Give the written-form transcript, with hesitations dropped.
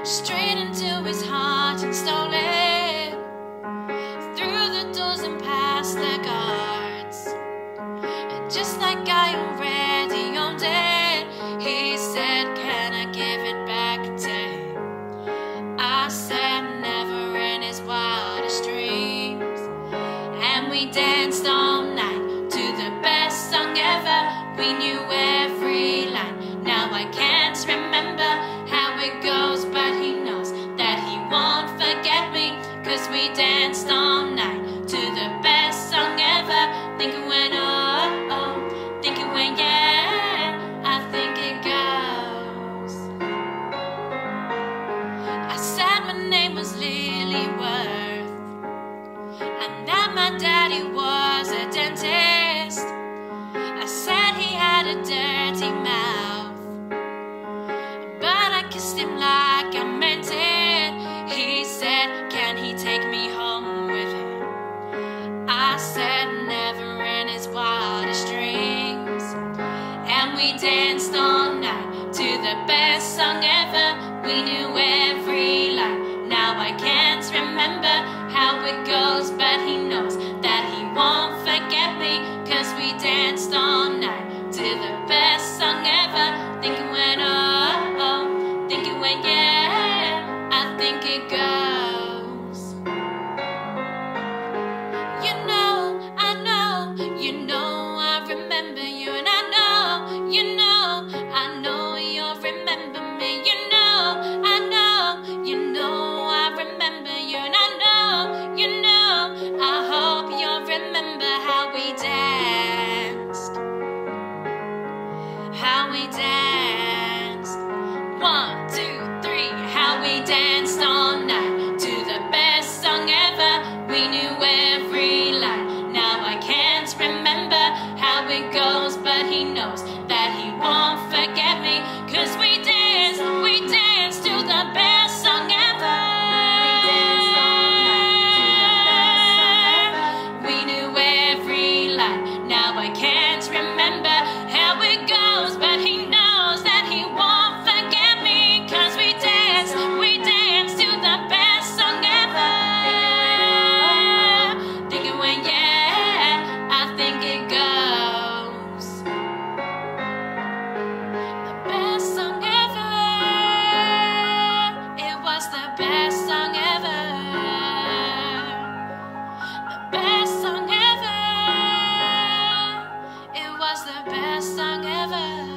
straight into his heart and stole it through the doors and past the guards. And just like I already owned it, he said, "Can I give it back to him?" I said, "Never in his wildest dreams." And we danced all night to the best song ever. We knew every line. Now I can't remember how it goes, but he knows that he won't forget me, 'cause we danced all night to the best song ever. Think it went oh, oh, think it went yeah, I think it goes. I said my name was Lilyworth, and that my daddy was a dentist. I said he had a dirty mouth, but I kissed him like I meant it. He said, "Can he take me home with him?" I said, "Never in his wildest dreams." And we danced all night to the best song ever. We knew every line. Now I can't remember how it goes, but he knows that he won't forget me, 'cause we danced all night to the best song ever. Think it went oh, oh, think it went yeah, I think it goes. You know, I remember you, and I know you'll remember me. You know, I remember you, and I know, I hope you'll remember how we danced. How we danced. 1, 2, 3. How we danced all night to the best song ever. We knew every line. Now I can't remember how it goes, but he knows that he won't forget me, 'cause we danced to the best song ever. We knew every line. Now I can't remember how it goes, but he knows that he won't forget me, 'cause we danced to the best song ever. Think it went yeah, I think it goes. The best song ever. It was the best song ever. The best song ever. It was the best song ever.